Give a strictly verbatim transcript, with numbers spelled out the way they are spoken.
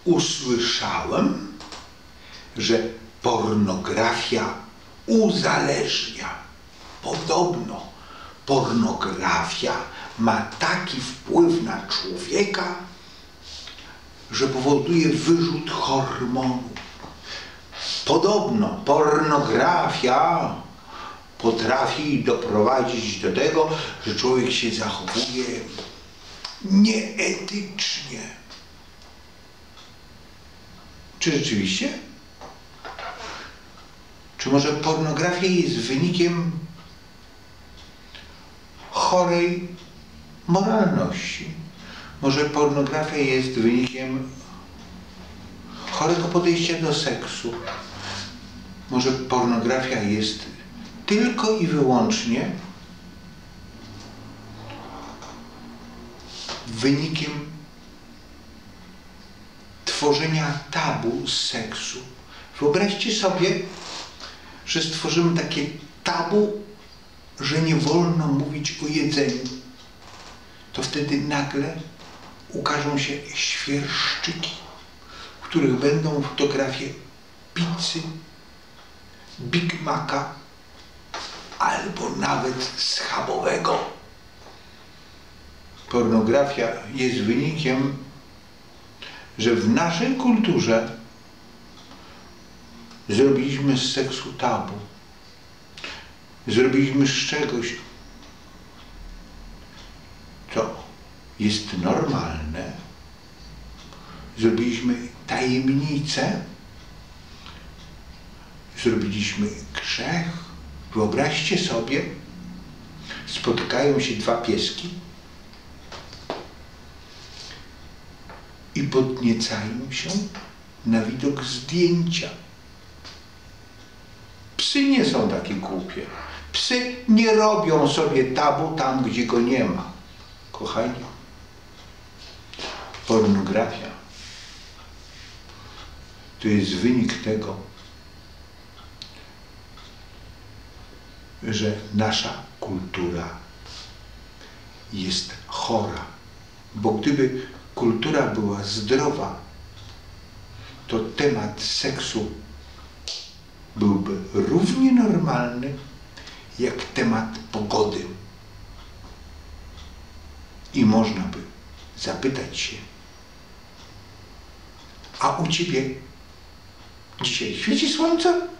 usłyszałem, że pornografia uzależnia. Podobno pornografia ma taki wpływ na człowieka, że powoduje wyrzut hormonów. Podobno pornografia potrafi doprowadzić do tego, że człowiek się zachowuje nieetycznie. Czy rzeczywiście? Czy może pornografia jest wynikiem chorej moralności? Może pornografia jest wynikiem chorego podejścia do seksu? Może pornografia jest tylko i wyłącznie wynikiem tworzenia tabu z seksu? Wyobraźcie sobie, że stworzymy takie tabu, że nie wolno mówić o jedzeniu. To wtedy nagle ukażą się świerszczyki, w których będą fotografie pizzy, Big Maca albo nawet schabowego. Pornografia jest wynikiem, że w naszej kulturze zrobiliśmy z seksu tabu. Zrobiliśmy z czegoś, co jest normalne. Zrobiliśmy tajemnicę. Zrobiliśmy grzech. Wyobraźcie sobie, spotykają się dwa pieski i podniecają się na widok zdjęcia. Psy nie są takie głupie. Psy nie robią sobie tabu tam, gdzie go nie ma. Kochani, pornografia to jest wynik tego, że nasza kultura jest chora. Bo gdyby kultura była zdrowa, to temat seksu byłby równie normalny jak temat pogody. I można by zapytać się, a u ciebie dzisiaj świeci słońce?